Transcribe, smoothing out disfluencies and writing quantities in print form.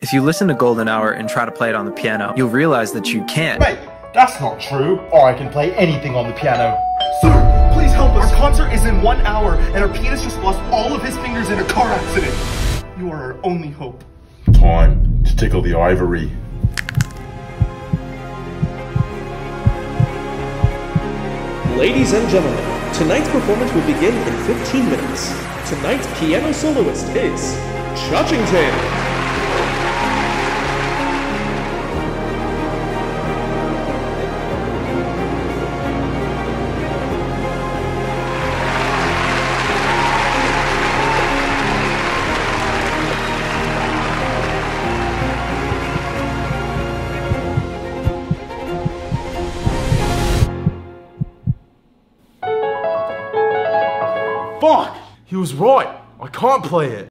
If you listen to Golden Hour and try to play it on the piano, you'll realize that you can't. Mate, that's not true. I can play anything on the piano. Sir, please help us. Our concert is in 1 hour, and our pianist just lost all of his fingers in a car accident. You are our only hope. Time to tickle the ivory. Ladies and gentlemen, tonight's performance will begin in 15 minutes. Tonight's piano soloist is Chuchington. Fuck! He was right. I can't play it.